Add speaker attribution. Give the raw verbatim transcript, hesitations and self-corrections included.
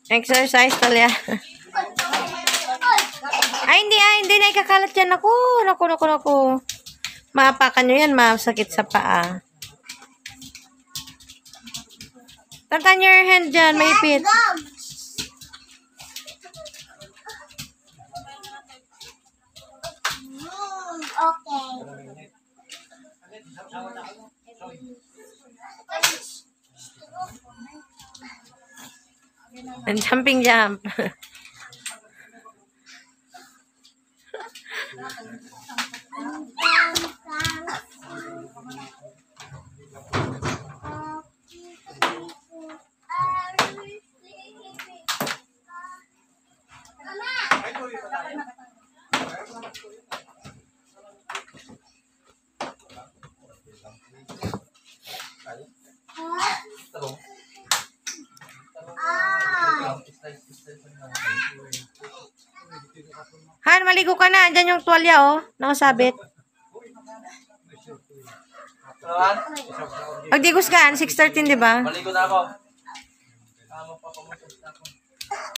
Speaker 1: Exercise talya. Ay, hindi, ay, hindi na ikakalat yan. Naku, naku, naku, naku. Maapakan nyo yan, masakit sa paa. Tatan your hand dyan, maipit.
Speaker 2: Okay.
Speaker 1: And jumping jump. Han, maligo ka na. Andyan yung tuwalya, oh. Nakasabit. Pagdigos ka, six thirteen, di ba?
Speaker 3: Maligo na ako.